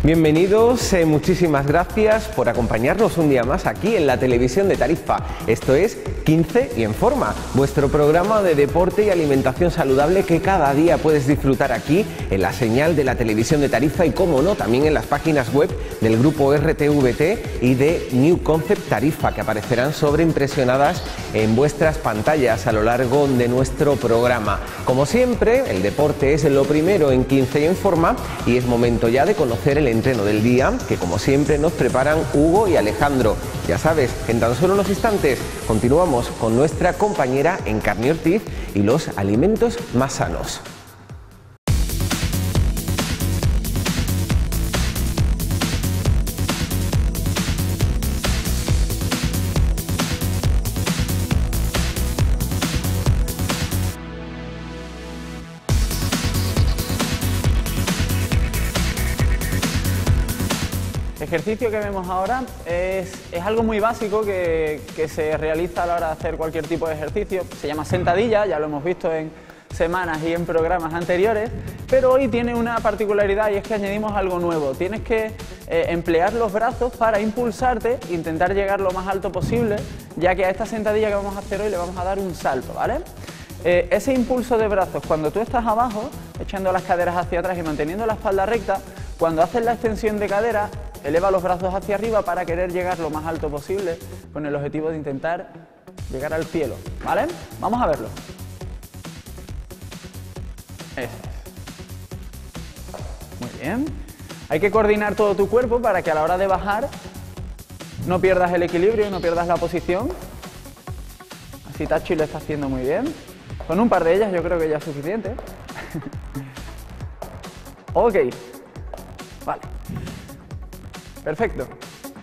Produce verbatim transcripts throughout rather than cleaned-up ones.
Bienvenidos, eh, muchísimas gracias por acompañarnos un día más aquí en la televisión de Tarifa. Esto es quince y en Forma, vuestro programa de deporte y alimentación saludable que cada día puedes disfrutar aquí en la señal de la televisión de Tarifa y, como no, también en las páginas web del grupo R T V T y de New Concept Tarifa, que aparecerán sobreimpresionadas en vuestras pantallas a lo largo de nuestro programa. Como siempre, el deporte es lo primero en quince y en Forma y es momento ya de conocer el entreno del día, que como siempre nos preparan Hugo y Alejandro. Ya sabes, en tan solo unos instantes continuamos con nuestra compañera Encarni Ortiz y los alimentos más sanos. El ejercicio que vemos ahora es, es algo muy básico que, que se realiza a la hora de hacer cualquier tipo de ejercicio. Se llama sentadilla, ya lo hemos visto en semanas y en programas anteriores, pero hoy tiene una particularidad y es que añadimos algo nuevo. Tienes que eh, emplear los brazos para impulsarte, intentar llegar lo más alto posible, ya que a esta sentadilla que vamos a hacer hoy le vamos a dar un salto, ¿vale? Eh, ese impulso de brazos, cuando tú estás abajo, echando las caderas hacia atrás y manteniendo la espalda recta, cuando haces la extensión de cadera, eleva los brazos hacia arriba para querer llegar lo más alto posible con el objetivo de intentar llegar al cielo, ¿vale? Vamos a verlo. Eso es. Muy bien. Hay que coordinar todo tu cuerpo para que a la hora de bajar no pierdas el equilibrio y no pierdas la posición. Así Tachi lo está haciendo muy bien. Con un par de ellas yo creo que ya es suficiente. Ok. Vale. Perfecto.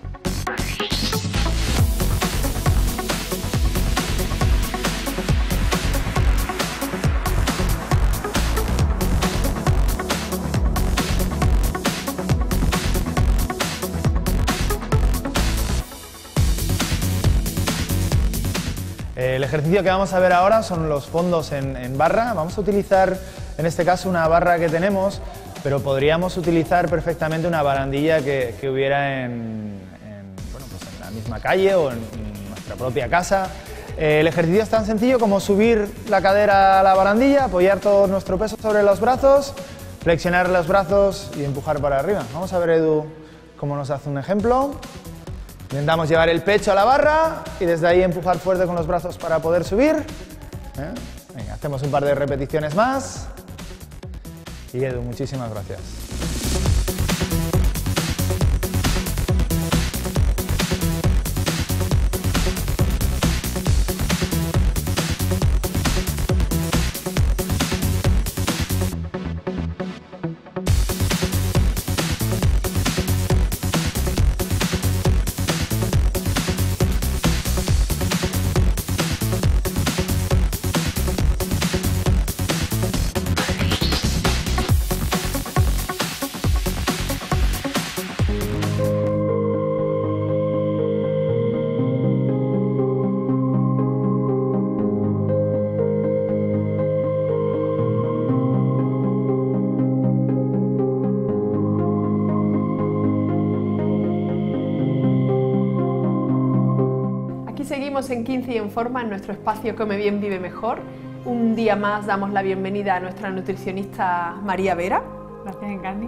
El ejercicio que vamos a ver ahora son los fondos en, en barra. Vamos a utilizar en este caso una barra que tenemos, pero podríamos utilizar perfectamente una barandilla que, que hubiera en, en, bueno, pues en la misma calle o en, en nuestra propia casa. Eh, el ejercicio es tan sencillo como subir la cadera a la barandilla, apoyar todo nuestro peso sobre los brazos, flexionar los brazos y empujar para arriba. Vamos a ver, Edu, cómo nos hace un ejemplo. Intentamos llevar el pecho a la barra y desde ahí empujar fuerte con los brazos para poder subir. ¿Eh? Venga, hacemos un par de repeticiones más. Y Edu, muchísimas gracias. Seguimos en quince y en Forma, en nuestro espacio Come Bien, Vive Mejor. Un día más damos la bienvenida a nuestra nutricionista María Vera. Gracias, Encarni.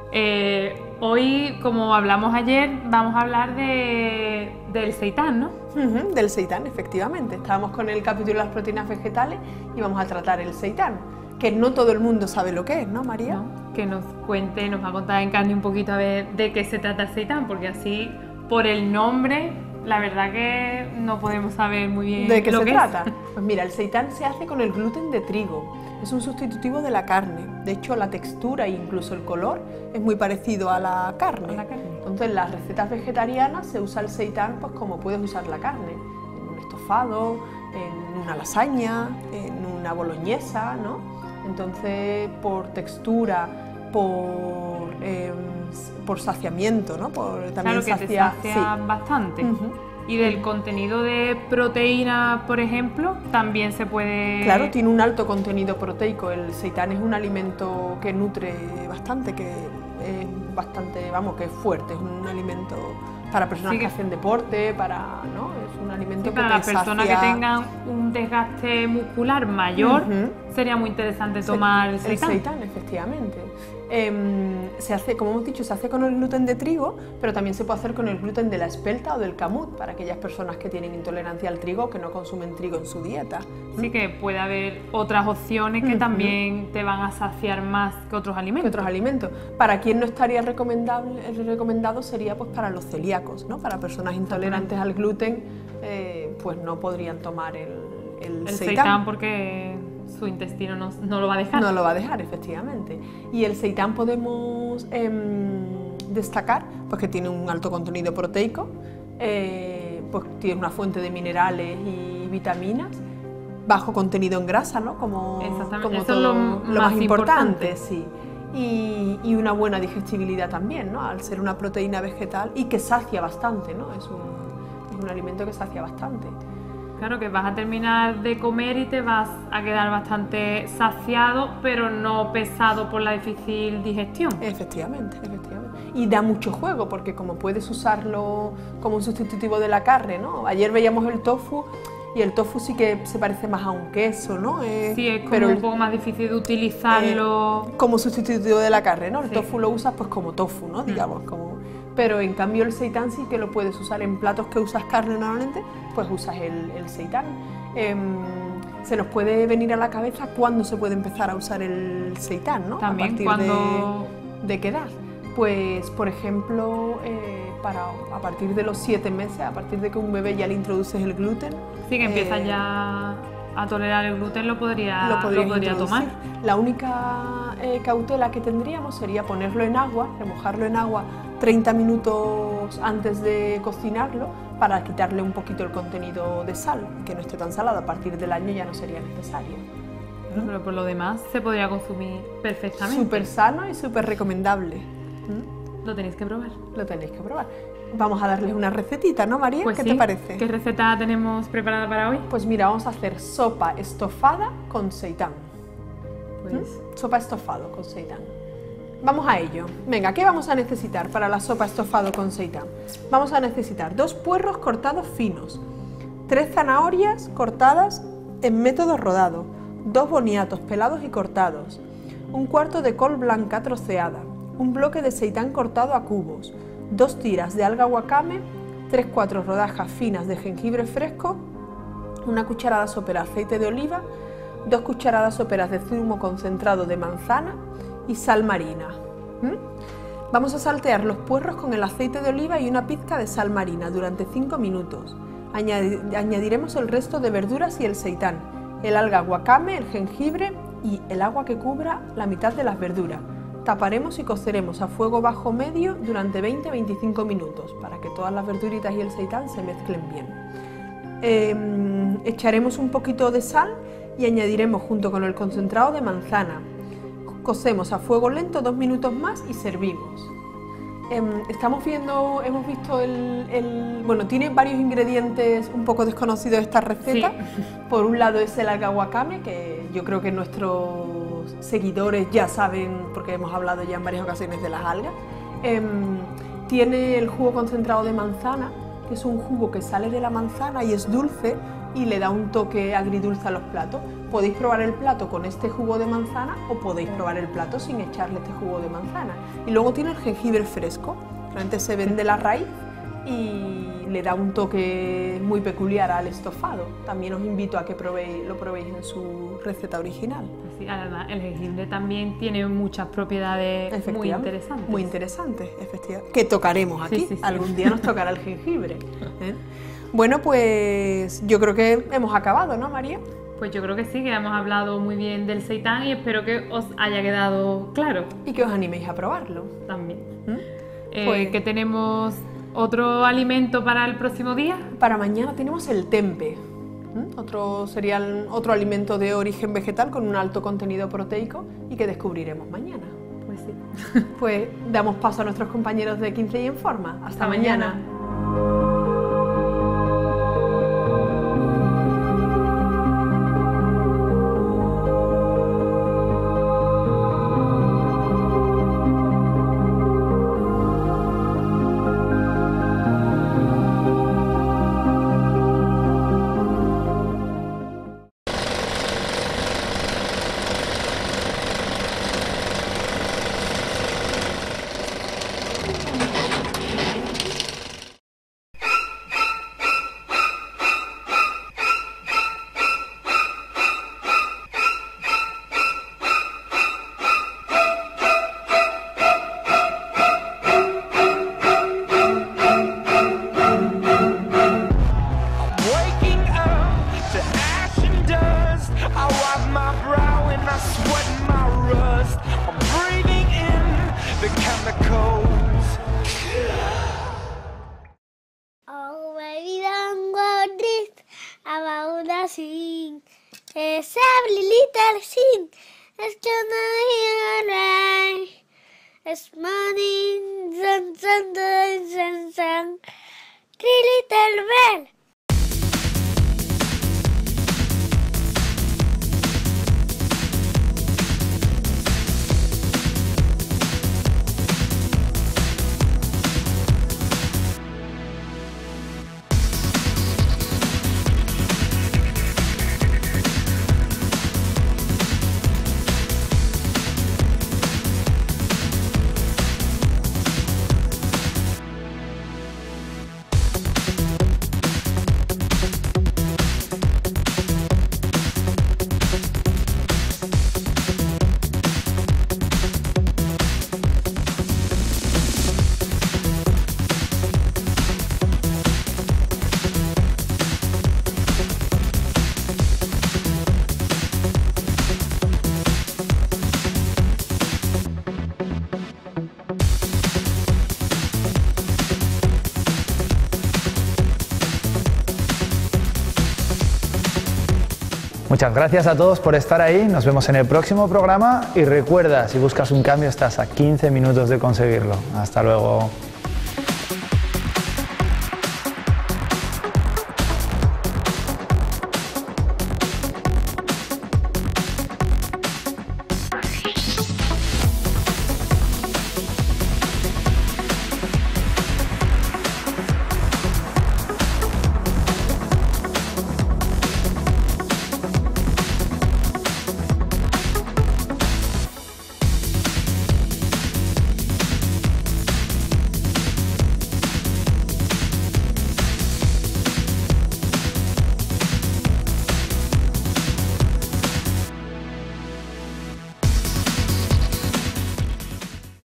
Eh, hoy, como hablamos ayer, vamos a hablar de, del seitán, ¿no? Uh-huh, del seitán, efectivamente. Estábamos con el capítulo de las proteínas vegetales y vamos a tratar el seitán, que no todo el mundo sabe lo que es, ¿no, María? No, que nos cuente, nos va a contar Encarni un poquito a ver de qué se trata el seitán, porque así, por el nombre, la verdad que no podemos saber muy bien de qué lo se que trata. Es. Pues mira, el seitán se hace con el gluten de trigo. Es un sustitutivo de la carne. De hecho, la textura e incluso el color es muy parecido a la carne. A la carne. Entonces, en las recetas vegetarianas se usa el seitán pues como puedes usar la carne. En un estofado, en una lasaña, en una boloñesa, ¿no? Entonces, por textura, por... Eh, por saciamiento, ¿no? Por, también claro que sacia, te sacia sí. bastante. Uh-huh. Y del contenido de proteína, por ejemplo, también se puede... Claro, tiene un alto contenido proteico. El seitán es un alimento que nutre bastante, que es bastante, vamos, que es fuerte, es un alimento para personas Sí, que, que- hacen deporte, para, ¿no? Es un alimento Sí, que para te las personas que sacia. tengan un desgaste muscular mayor, Ujú. sería muy interesante tomar el El seitán. seitán, efectivamente. Em, se hace, como hemos dicho, se hace con el gluten de trigo, pero también se puede hacer con el gluten de la espelta o del camut, para aquellas personas que tienen intolerancia al trigo o que no consumen trigo en su dieta. Sí que puede haber otras opciones que Ujú. también te van a saciar más que otros Que alimentos. otros alimentos. Para quien no estaría recomendable, el recomendado sería pues para los celíacos, ¿no? Para personas intolerantes al gluten, eh, pues no podrían tomar el, el, El seitán. seitán porque su intestino no, no lo va a dejar. No lo va a dejar, efectivamente. Y el seitán podemos em, destacar pues, que tiene un alto contenido proteico, eh, pues tiene una fuente de minerales y vitaminas, bajo contenido en grasa, ¿no? Como, Exactamente, como eso es todo lo lo más más importante, importante. sí. Y, y una buena digestibilidad también, ¿no? Al ser una proteína vegetal y que sacia bastante, ¿no? Es un, es un alimento que sacia bastante. Claro que vas a terminar de comer y te vas a quedar bastante saciado, pero no pesado por la difícil digestión. Efectivamente, efectivamente. Y da mucho juego porque como puedes usarlo como un sustitutivo de la carne, ¿no? Ayer veíamos el tofu y el tofu sí que se parece más a un queso, ¿no? Eh, Sí, es como pero un el- poco más difícil de utilizarlo. eh, como sustitutivo de la carne, ¿no? El Sí. tofu lo usas pues como tofu, ¿no? Digamos, como... Pero en cambio el seitán sí que lo puedes usar en platos que usas carne normalmente, pues usas el, el seitán. Em, se nos puede venir a la cabeza cuándo se puede empezar a usar el seitán, ¿no? También a partir cuando- de, ¿de qué edad? Pues, por ejemplo, eh, para, a partir de los siete meses, a partir de que un bebé ya le introduces el gluten. Sí, que empieza eh, ya a tolerar el gluten, lo podría, lo podrías lo podría tomar. introducir. La única eh, cautela que tendríamos sería ponerlo en agua, remojarlo en agua treinta minutos antes de cocinarlo para quitarle un poquito el contenido de sal, que no esté tan salado. A partir del año ya no sería necesario. Pero por lo demás se podría consumir perfectamente. Súper sano y súper recomendable. Lo tenéis que probar. Lo tenéis que probar. Vamos a darles una recetita, ¿no, María? Pues ¿Qué sí. te parece? ¿Qué receta tenemos preparada para hoy? Pues mira, vamos a hacer sopa estofada con seitán. Pues Sopa estofado con seitán. Vamos a ello. Venga, ¿qué vamos a necesitar para la sopa estofado con seitán? Vamos a necesitar dos puerros cortados finos, tres zanahorias cortadas en método rodado, dos boniatos pelados y cortados, un cuarto de col blanca troceada, un bloque de seitán cortado a cubos, dos tiras de alga wakame, tres cuatro rodajas finas de jengibre fresco, una cucharada sopera de aceite de oliva, dos cucharadas soperas de zumo concentrado de manzana y sal marina. ¿Mm? Vamos a saltear los puerros con el aceite de oliva y una pizca de sal marina durante cinco minutos. Añadi- añadiremos el resto de verduras y el seitán, el alga wakame, el jengibre y el agua que cubra la mitad de las verduras. Taparemos y coceremos a fuego bajo medio durante veinte a veinticinco minutos para que todas las verduritas y el seitán se mezclen bien. Eh, echaremos un poquito de sal y añadiremos junto con el concentrado de manzana. Cocemos a fuego lento dos minutos más y servimos. Eh, estamos viendo, hemos visto el, el- Bueno, tiene varios ingredientes un poco desconocidos esta receta. Sí. Por un lado es el alga wakame, que yo creo que nuestros seguidores ya saben, porque hemos hablado ya en varias ocasiones de las algas. Em, tiene el jugo concentrado de manzana, que es un jugo que sale de la manzana y es dulce y le da un toque agridulce a los platos. Podéis probar el plato con este jugo de manzana o podéis probar el plato sin echarle este jugo de manzana. Y luego tiene el jengibre fresco, realmente se vende la raíz y le da un toque muy peculiar al estofado. También os invito a que probéis, lo probéis en su receta original. sí, además el jengibre también tiene muchas propiedades muy Efectivamente, interesantes. Muy interesantes, efectivamente. Que tocaremos aquí. Sí, sí, sí. Algún día nos tocará el jengibre. ¿eh? Bueno, pues yo creo que hemos acabado, ¿no, María? Pues yo creo que sí, que hemos hablado muy bien del seitán y espero que os haya quedado claro Y que os animéis a probarlo. también. ¿Mm? Eh, Pues- que tenemos otro alimento para el próximo día. Para mañana tenemos el tempe. ¿Mm? Otro cereal, otro alimento de origen vegetal con un alto contenido proteico y que descubriremos mañana. Pues sí. Pues damos paso a nuestros compañeros de quince y en forma. Hasta, Hasta mañana. mañana. every little thing is gonna be alright. It's morning, sun, sun, sun, sun, sun. Three little bell. Muchas gracias a todos por estar ahí, nos vemos en el próximo programa y recuerda, si buscas un cambio estás a quince minutos de conseguirlo. Hasta luego.